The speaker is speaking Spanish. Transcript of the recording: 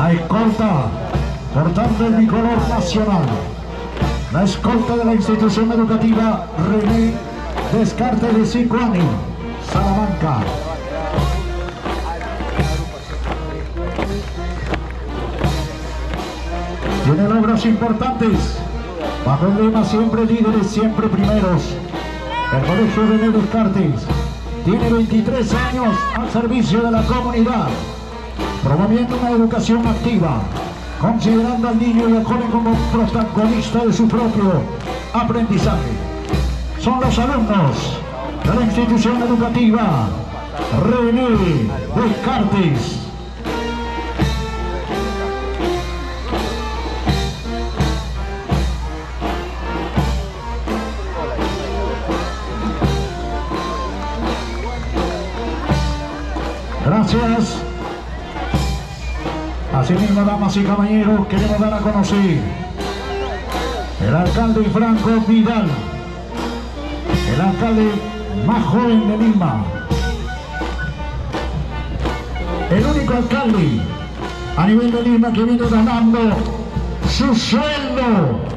La escolta, portando el bicolor nacional. La escolta de la institución educativa René Descartes de Sicuani, Salamanca. Tiene logros importantes. Bajo el lema siempre líderes, siempre primeros. El colegio René Descartes tiene 23 años al servicio de la comunidad, promoviendo una educación activa, considerando al niño y al joven como protagonista de su propio aprendizaje. Son los alumnos de la institución educativa René Descartes. Gracias. Asimismo, damas y caballeros, queremos dar a conocer el alcalde Franco Vidal, el alcalde más joven de Lima, el único alcalde a nivel de Lima que viene ganando su sueldo